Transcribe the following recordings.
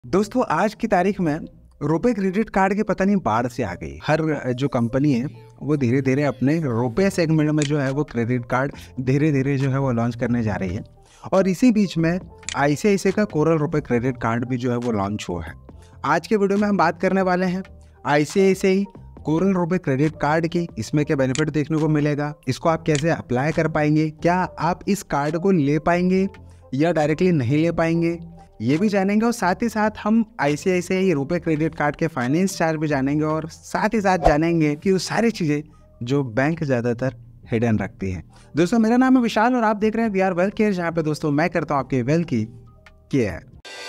दोस्तों आज की तारीख में रुपए क्रेडिट कार्ड की पता नहीं बाढ़ से आ गई। हर जो कंपनी है वो धीरे धीरे अपने रुपए सेगमेंट में जो है वो क्रेडिट कार्ड धीरे धीरे जो है वो लॉन्च करने जा रही है। और इसी बीच में आईसीआईसीआई का कोरल रुपए क्रेडिट कार्ड भी जो है वो लॉन्च हुआ है। आज के वीडियो में हम बात करने वाले हैं ICICI Coral RuPay credit card की। इसमें क्या बेनिफिट देखने को मिलेगा, इसको आप कैसे अप्लाई कर पाएंगे, क्या आप इस कार्ड को ले पाएंगे या डायरेक्टली नहीं ले पाएंगे, ये भी जानेंगे। और साथ ही साथ हम आईसीआईसीआई रुपए क्रेडिट कार्ड के फाइनेंस चार्ज भी जानेंगे और साथ ही साथ जानेंगे कि वो सारी चीज़ें जो बैंक ज़्यादातर हिडन रखती हैं। दोस्तों मेरा नाम है विशाल और आप देख रहे हैं वी आर वेल्थ केयर, जहाँ पे दोस्तों मैं करता हूँ आपके वेल्थ की केयर।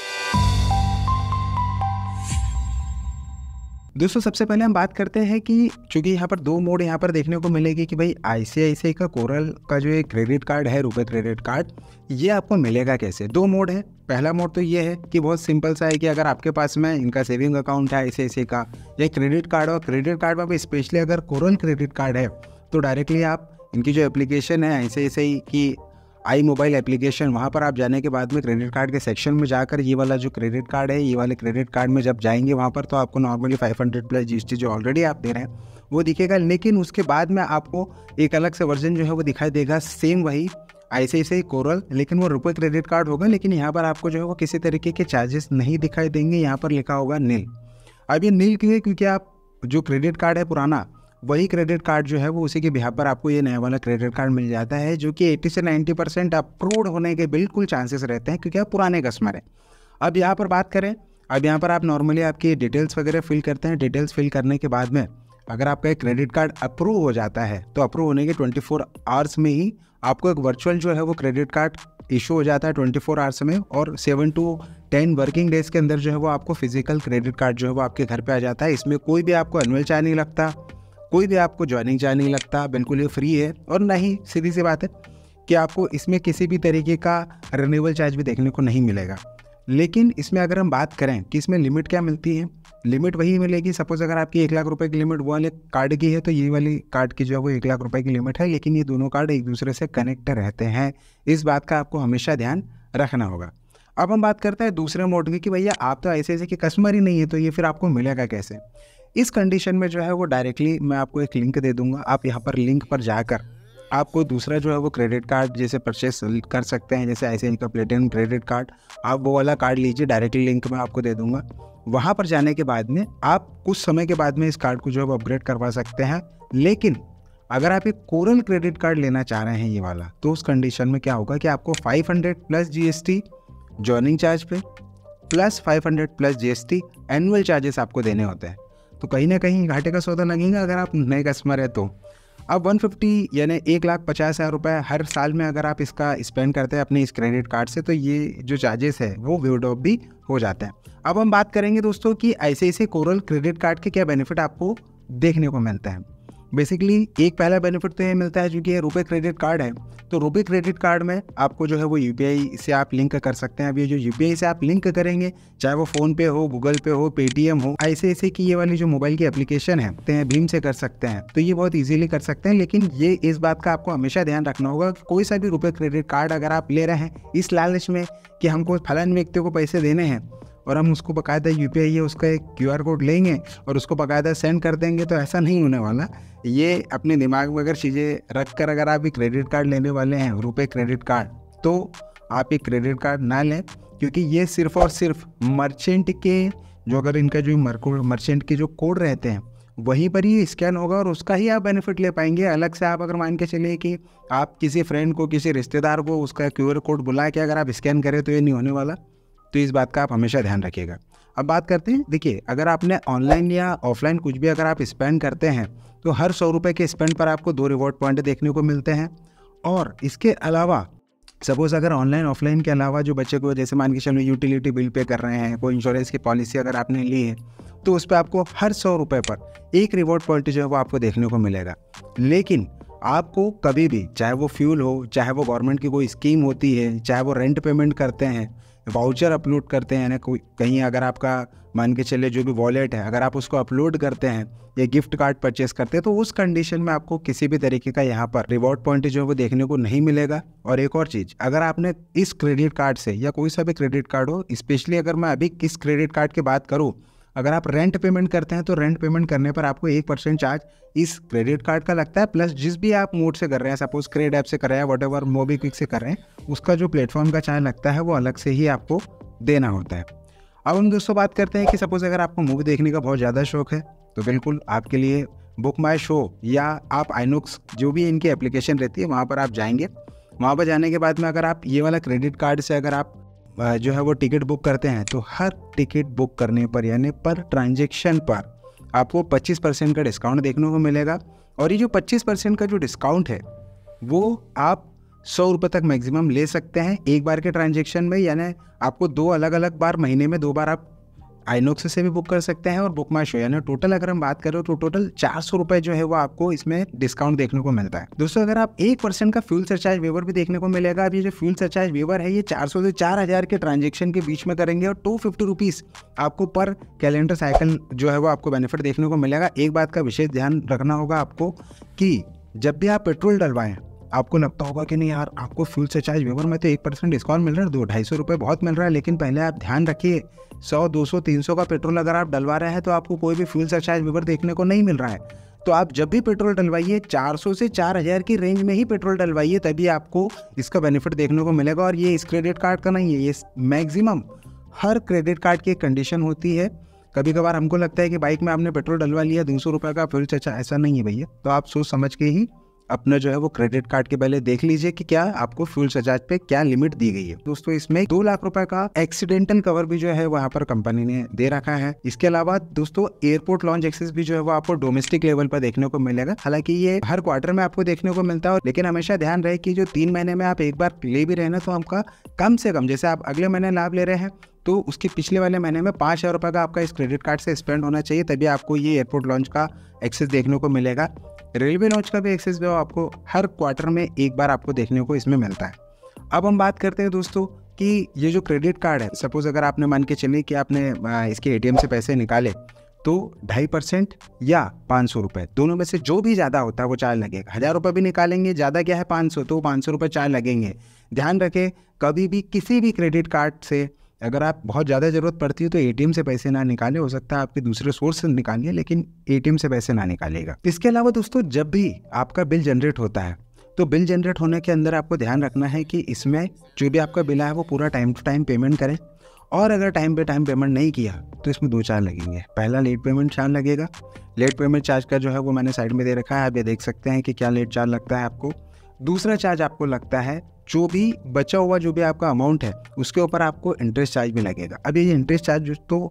दोस्तों सबसे पहले हम बात करते हैं कि चूंकि यहाँ पर दो मोड यहाँ पर देखने को मिलेगी कि भाई आईसीआईसीआई का कोरल का जो एक क्रेडिट कार्ड है रुपए क्रेडिट कार्ड, ये आपको मिलेगा कैसे। दो मोड है। पहला मोड तो ये है कि बहुत सिंपल सा है कि अगर आपके पास में इनका सेविंग अकाउंट है आईसीआईसीआई का या क्रेडिट कार्ड, और क्रेडिट कार्ड में भी स्पेशली अगर कोरल क्रेडिट कार्ड है तो डायरेक्टली आप इनकी जो एप्लीकेशन है आईसीआईसीआई की आई मोबाइल एप्लीकेशन, वहाँ पर आप जाने के बाद में क्रेडिट कार्ड के सेक्शन में जाकर ये वाला जो क्रेडिट कार्ड है, ये वाले क्रेडिट कार्ड में जब जाएंगे वहाँ पर तो आपको नॉर्मली 500 प्लस जीएसटी जो ऑलरेडी आप दे रहे हैं वो दिखेगा। लेकिन उसके बाद में आपको एक अलग से वर्जन जो है वो दिखाई देगा, सेम वही आईसीआईसीआई कोरल, लेकिन वो रुपए क्रेडिट कार्ड होगा। लेकिन यहाँ पर आपको जो है वो किसी तरीके के चार्जेस नहीं दिखाई देंगे, यहाँ पर लिखा होगा नील। अब ये नील क्यों है, क्योंकि आप जो क्रेडिट कार्ड है पुराना वही क्रेडिट कार्ड जो है वो उसी के बिहाफ पर आपको ये नया वाला क्रेडिट कार्ड मिल जाता है, जो कि 80 से 90% अप्रूव्ड होने के बिल्कुल चांसेस रहते हैं क्योंकि आप पुराने कस्टमर हैं। अब यहाँ पर बात करें, अब यहाँ पर आप नॉर्मली आपकी डिटेल्स वगैरह फिल करते हैं। डिटेल्स फिल करने के बाद में अगर आपका एक क्रेडिट कार्ड अप्रूव हो जाता है तो अप्रूव होने के 24 आवर्स में ही आपको एक वर्चुअल जो है वो क्रेडिट कार्ड इशू हो जाता है 24 आवर्स में, और 7 to 10 वर्किंग डेज के अंदर जो है वो आपको फिजिकल क्रेडिट कार्ड जो है वो आपके घर पे आ जाता है। इसमें कोई भी आपको एनुअल चार्ज नहीं लगता, कोई भी आपको ज्वाइनिंग चार्ज नहीं लगता, बिल्कुल ये फ्री है। और ना ही सीधी सी बात है कि आपको इसमें किसी भी तरीके का रिन्यूअल चार्ज भी देखने को नहीं मिलेगा। लेकिन इसमें अगर हम बात करें कि इसमें लिमिट क्या मिलती है, लिमिट वही मिलेगी। सपोज अगर आपकी 1 लाख रुपए की लिमिट वो वाले कार्ड की है तो ये वाली कार्ड की जो है वो 1 लाख रुपए की लिमिट है, लेकिन ये दोनों कार्ड एक दूसरे से कनेक्ट रहते हैं। इस बात का आपको हमेशा ध्यान रखना होगा। अब हम बात करते हैं दूसरे मोड की कि भैया आप तो ऐसे के कस्टमर ही नहीं है तो ये फिर आपको मिलेगा कैसे। इस कंडीशन में जो है वो डायरेक्टली मैं आपको एक लिंक दे दूंगा, आप यहाँ पर लिंक पर जाकर आपको दूसरा जो है वो क्रेडिट कार्ड जैसे परचेस कर सकते हैं, जैसे आईसीआईसीआई का प्लेटिनम क्रेडिट कार्ड, आप वो वाला कार्ड लीजिए। डायरेक्टली लिंक मैं आपको दे दूंगा। वहाँ पर जाने के बाद में आप कुछ समय के बाद में इस कार्ड को जो है वो अपग्रेड करवा सकते हैं। लेकिन अगर आप एक कोरल क्रेडिट कार्ड लेना चाह रहे हैं ये वाला, तो उस कंडीशन में क्या होगा कि आपको 500 प्लस जीएसटी ज्वाइनिंग चार्ज पे plus 500 plus GST annual charges आपको देने होते हैं। तो कहीं ना कहीं घाटे का सौदा लगेगा अगर आप नए कस्टमर है तो। अब 150 यानी 1,50,000 रुपये हर साल में अगर आप इसका स्पेंड करते हैं अपने इस क्रेडिट कार्ड से, तो ये जो चार्जेस है वो वेवड ऑफ भी हो जाते हैं। अब हम बात करेंगे दोस्तों कि आईसीआईसीआई कोरल क्रेडिट कार्ड के क्या बेनिफिट आपको देखने को मिलते हैं। बेसिकली एक पहला बेनिफिट तो ये मिलता है क्योंकि ये रुपए क्रेडिट कार्ड है, तो रुपए क्रेडिट कार्ड में आपको जो है वो यूपीआई से आप लिंक कर सकते हैं। अब ये जो यूपीआई से आप लिंक करेंगे, चाहे वो फ़ोन पे हो, गूगल पे हो, पेटीएम हो, आईसीआईसीआई की ये वाली जो मोबाइल की एप्लीकेशन है भीम से कर सकते हैं, तो ये बहुत ईजिली कर सकते हैं। लेकिन ये इस बात का आपको हमेशा ध्यान रखना होगा कि कोई सा भी रुपए क्रेडिट कार्ड अगर आप ले रहे हैं इस लालच में कि हमको फलान व्यक्ति को पैसे देने हैं और हम उसको बाकायदा यूपीआई है उसका एक क्यूआर कोड लेंगे और उसको बाकायदा सेंड कर देंगे, तो ऐसा नहीं होने वाला। ये अपने दिमाग में अगर चीज़ें रख कर अगर आप एक क्रेडिट कार्ड लेने वाले हैं रुपए क्रेडिट कार्ड, तो आप एक क्रेडिट कार्ड ना लें, क्योंकि ये सिर्फ और सिर्फ मर्चेंट के जो अगर इनका जो मर्चेंट के जो कोड रहते हैं वहीं पर ही स्कैन होगा और उसका ही आप बेनिफिट ले पाएंगे। अलग से आप अगर मान के चलिए कि आप किसी फ्रेंड को, किसी रिश्तेदार को उसका क्यूआर कोड बुला के अगर आप स्कैन करें तो ये नहीं होने वाला। तो इस बात का आप हमेशा ध्यान रखिएगा। अब बात करते हैं, देखिए अगर आपने ऑनलाइन या ऑफलाइन कुछ भी अगर आप स्पेंड करते हैं तो हर 100 रुपये के स्पेंड पर आपको 2 रिवॉर्ड पॉइंट देखने को मिलते हैं। और इसके अलावा सपोज अगर ऑनलाइन ऑफलाइन के अलावा जो बच्चे को जैसे मान के चलो यूटिलिटी बिल पे कर रहे हैं, कोई इंश्योरेंस की पॉलिसी अगर आपने ली है, तो उस पर आपको हर 100 रुपये पर एक रिवॉर्ड पॉइंट जो है वो आपको देखने को मिलेगा। लेकिन आपको कभी भी, चाहे वो फ्यूल हो, चाहे वो गवर्नमेंट की कोई स्कीम होती है, चाहे वो रेंट पेमेंट करते हैं, वाउचर अपलोड करते हैं ना, कोई कहीं अगर आपका मान के चले जो भी वॉलेट है अगर आप उसको अपलोड करते हैं या गिफ्ट कार्ड परचेस करते हैं, तो उस कंडीशन में आपको किसी भी तरीके का यहाँ पर रिवॉर्ड पॉइंट जो है वो देखने को नहीं मिलेगा। और एक और चीज़, अगर आपने इस क्रेडिट कार्ड से या कोई सा भी क्रेडिट कार्ड हो, स्पेशली अगर मैं अभी किस क्रेडिट कार्ड की बात करूँ, अगर आप रेंट पेमेंट करते हैं तो रेंट पेमेंट करने पर आपको 1% चार्ज इस क्रेडिट कार्ड का लगता है, प्लस जिस भी आप मोड से कर रहे हैं, सपोज क्रेड ऐप से कर रहे हैं, वट एवर मोबीक्विक से कर रहे हैं, उसका जो प्लेटफॉर्म का चार्ज लगता है वो अलग से ही आपको देना होता है। अब हम दोस्तों बात करते हैं कि सपोज अगर आपको मूवी देखने का बहुत ज़्यादा शौक है तो बिल्कुल आपके लिए बुक माई शो या आप आइनॉक्स जो भी इनकी एप्लीकेशन रहती है वहाँ पर आप जाएंगे। वहाँ पर जाने के बाद में अगर आप ये वाला क्रेडिट कार्ड से अगर आप जो है वो टिकट बुक करते हैं तो हर टिकट बुक करने पर यानी पर ट्रांजेक्शन पर आपको 25% का डिस्काउंट देखने को मिलेगा। और ये जो 25% का जो डिस्काउंट है वो आप 100 रुपये तक मैक्सिमम ले सकते हैं एक बार के ट्रांजेक्शन में, यानी आपको 2 अलग अलग बार महीने में 2 बार आप आइनॉक्स से भी बुक कर सकते हैं और बुक माई शो, यानी टोटल अगर हम बात करें तो टोटल 400 रुपये जो है वो आपको इसमें डिस्काउंट देखने को मिलता है। दोस्तों अगर आप 1% का फ्यूल सरचार्ज वेवर भी देखने को मिलेगा। अब ये जो फ्यूल सरचार्ज वेवर है ये 400 से 4000 के ट्रांजेक्शन के बीच में करेंगे और 250 रुपीज़ आपको पर कैलेंडर साइकिल जो है वो आपको बेनिफिट देखने को मिलेगा। एक बात का विशेष ध्यान रखना होगा आपको कि जब भी आप पेट्रोल डलवाएं, आपको लगता होगा कि नहीं यार आपको फ्यूल सरचार्ज वेवर में तो 1% डिस्काउंट मिल रहा है, 200-250 रुपये बहुत मिल रहा है, लेकिन पहले आप ध्यान रखिए 100, 200, 300 का पेट्रोल अगर आप डलवा रहे हैं तो आपको कोई भी फ्यूल सरचार्ज वेवर देखने को नहीं मिल रहा है। तो आप जब भी पेट्रोल डलवाइए 400 से 4000 की रेंज में ही पेट्रोल डलवाइए, तभी आपको इसका बेनिफिट देखने को मिलेगा। और ये इस क्रेडिट कार्ड का नहीं है, ये मैक्सिमम हर क्रेडिट कार्ड की एक कंडीशन होती है। कभी कभार हमको लगता है कि बाइक में आपने पेट्रोल डलवा लिया 200 रुपये का फ्यूल सरचार्ज, ऐसा नहीं है भैया। तो आप सोच समझ के ही अपना जो है वो क्रेडिट कार्ड के पहले देख लीजिए कि क्या आपको फ्यूल सरचार्ज पे क्या लिमिट दी गई है। दोस्तों इसमें 2 लाख रुपए का एक्सीडेंटल कवर भी जो है वहाँ पर कंपनी ने दे रखा है। इसके अलावा दोस्तों एयरपोर्ट लॉन्च एक्सेस भी जो है वो आपको डोमेस्टिक लेवल पर देखने को मिलेगा। हालांकि ये हर क्वार्टर में आपको देखने को मिलता है, लेकिन हमेशा ध्यान रहे कि जो 3 महीने में आप एक बार ले भी रहे ना तो आपका कम से कम, जैसे आप अगले महीने लाभ ले रहे हैं तो उसके पिछले वाले महीने में 5000 रुपये का आपका इस क्रेडिट कार्ड से स्पेंड होना चाहिए, तभी आपको ये एयरपोर्ट लॉन्च का एक्सेस देखने को मिलेगा। रेलवे लॉन्च का भी एक्सेस जो आपको हर क्वार्टर में एक बार आपको देखने को इसमें मिलता है। अब हम बात करते हैं दोस्तों कि ये जो क्रेडिट कार्ड है, सपोज अगर आपने मान के चलिए कि आपने इसके एटीएम से पैसे निकाले तो 2.5% या 500 रुपये, दोनों में से जो भी ज़्यादा होता है वो चार्ज लगेगा। 1000 रुपये भी निकालेंगे, ज़्यादा क्या है 500, तो 500 रुपये चार्ज लगेंगे। ध्यान रखें कभी भी किसी भी क्रेडिट कार्ड से अगर आप बहुत ज़्यादा ज़रूरत पड़ती है तो एटीएम से पैसे ना निकालें, हो सकता है आपके दूसरे सोर्स से निकालिए लेकिन एटीएम से पैसे ना निकालिएगा। इसके अलावा दोस्तों जब भी आपका बिल जनरेट होता है तो बिल जनरेट होने के अंदर आपको ध्यान रखना है कि इसमें जो भी आपका बिल है वो पूरा टाइम टू टाइम पेमेंट करें, और अगर टाइम पे टाइम पेमेंट नहीं किया तो इसमें 2 चार्ज लगेंगे। पहला लेट पेमेंट चार्ज लगेगा, लेट पेमेंट चार्ज का जो है वो मैंने साइड में दे रखा है, आप ये देख सकते हैं कि क्या लेट चार्ज लगता है आपको। दूसरा चार्ज आपको लगता है जो भी बचा हुआ जो भी आपका अमाउंट है उसके ऊपर आपको इंटरेस्ट चार्ज भी लगेगा। अब ये इंटरेस्ट चार्ज तो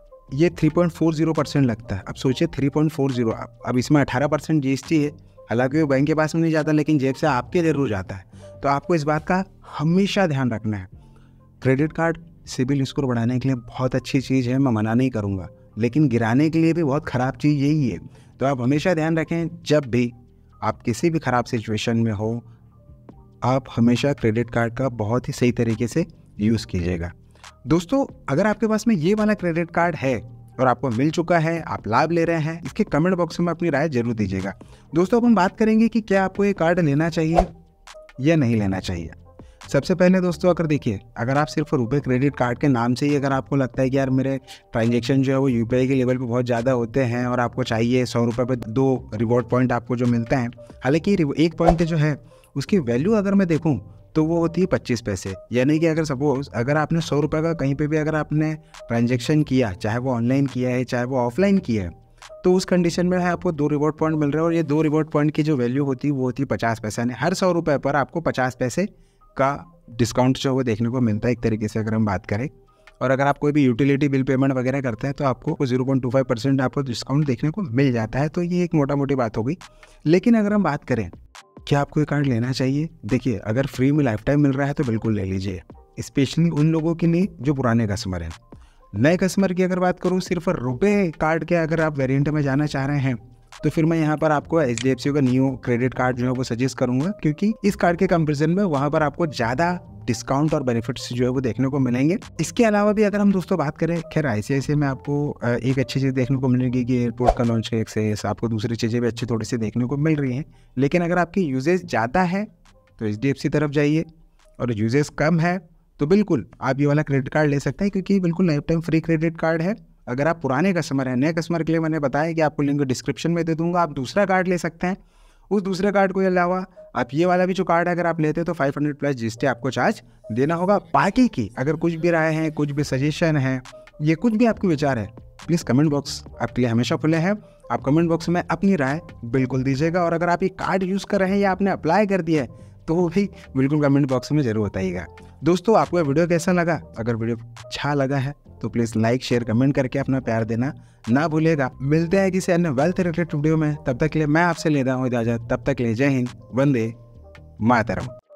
ये 3.40% लगता है। अब सोचिए 3.40, अब इसमें 18% GST है, हालांकि वो बैंक के पास में नहीं जाता लेकिन जेब से आपके जरूर जाता है। तो आपको इस बात का हमेशा ध्यान रखना है। क्रेडिट कार्ड सिबिल स्कोर बढ़ाने के लिए बहुत अच्छी चीज़ है, मैं मना नहीं करूँगा, लेकिन गिराने के लिए भी बहुत ख़राब चीज़ यही है। तो आप हमेशा ध्यान रखें जब भी आप किसी भी ख़राब सिचुएशन में हो, आप हमेशा क्रेडिट कार्ड का बहुत ही सही तरीके से यूज़ कीजिएगा। दोस्तों अगर आपके पास में ये वाला क्रेडिट कार्ड है और आपको मिल चुका है, आप लाभ ले रहे हैं, इसके कमेंट बॉक्स में अपनी राय जरूर दीजिएगा। दोस्तों अब हम बात करेंगे कि क्या आपको ये कार्ड लेना चाहिए या नहीं लेना चाहिए। सबसे पहले दोस्तों अगर देखिए, अगर आप सिर्फ रुपए क्रेडिट कार्ड के नाम से ही अगर आपको लगता है कि यार मेरे ट्रांजेक्शन जो है वो यूपीआई के लेवल पे बहुत ज़्यादा होते हैं और आपको चाहिए 100 रुपये पे 2 रिवॉर्ड पॉइंट आपको जो मिलते हैं, हालांकि एक पॉइंट जो है उसकी वैल्यू अगर मैं देखूं तो वो होती है 25 पैसे। यानी कि अगर सपोज अगर आपने 100 रुपये का कहीं पे भी अगर आपने ट्रांजेक्शन किया, चाहे वो ऑनलाइन किया है चाहे वो ऑफलाइन किया है, तो उस कंडीशन में है आपको 2 रिवॉर्ड पॉइंट मिल रहे हैं और ये 2 रिवॉर्ड पॉइंट की जो वैल्यू होती है वो होती है 50 पैसे। यानी हर 100 रुपये पर आपको 50 पैसे का डिस्काउंट जो वो देखने को मिलता है एक तरीके से अगर हम बात करें। और अगर आप कोई भी यूटिलिटी बिल पेमेंट वगैरह करते हैं तो आपको 0.25% आपको डिस्काउंट देखने को मिल जाता है। तो ये एक मोटा मोटी बात हो गई। लेकिन अगर हम बात करें क्या आपको ये कार्ड लेना चाहिए, देखिए अगर फ्री में लाइफ टाइम मिल रहा है तो बिल्कुल ले लीजिए, स्पेशली उन लोगों के लिए जो पुराने कस्टमर हैं। नए कस्टमर की अगर बात करूँ, सिर्फ रुपए कार्ड के अगर आप वेरिएंट में जाना चाह रहे हैं तो फिर मैं यहाँ पर आपको HDFC का न्यू क्रेडिट कार्ड जो है वो सजेस्ट करूंगा, क्योंकि इस कार्ड के कंपेरिजन में वहाँ पर आपको ज़्यादा डिस्काउंट और बेनिफिट्स जो है वो देखने को मिलेंगे। इसके अलावा भी अगर हम दोस्तों बात करें, खैर ICICI में आपको एक अच्छी चीज़ देखने को मिलेगी कि एयरपोर्ट का लॉन्च एक्सेस, आपको दूसरी चीज़ें भी अच्छी थोड़ी सी देखने को मिल रही हैं। लेकिन अगर आपकी यूजेज ज़्यादा है तो HDFC तरफ जाइए, और यूजेज कम है तो बिल्कुल आप ये वाला क्रेडिट कार्ड ले सकते हैं, क्योंकि बिल्कुल lifetime free credit card है। अगर आप पुराने कस्टमर हैं, नए कस्टमर के लिए मैंने बताया कि आपको लिंक डिस्क्रिप्शन में दे दूंगा, आप दूसरा कार्ड ले सकते हैं। उस दूसरे कार्ड के अलावा आप ये वाला भी जो कार्ड है अगर आप लेते हैं तो 500 प्लस GST आपको चार्ज देना होगा। बाकी की अगर कुछ भी राय है, कुछ भी सजेशन है, ये कुछ भी आपके विचार है, प्लीज़ कमेंट बॉक्स आपके लिए हमेशा खुले हैं। आप कमेंट बॉक्स में अपनी राय बिल्कुल दीजिएगा, और अगर आप ये कार्ड यूज़ कर रहे हैं या आपने अप्लाई कर दिया है तो वो भी बिल्कुल कमेंट बॉक्स में जरूर बताइएगा। दोस्तों, आपको ये वीडियो कैसा लगा? अगर वीडियो अच्छा लगा है तो प्लीज़ लाइक शेयर कमेंट करके अपना प्यार देना ना भूलिएगा। मिलते हैं किसी अन्य वेल्थ रिलेटेड वीडियो में, तब तक के लिए मैं आपसे लेता हूँ इजाज़त। तब तक के लिए जय हिंद, वंदे मातरम।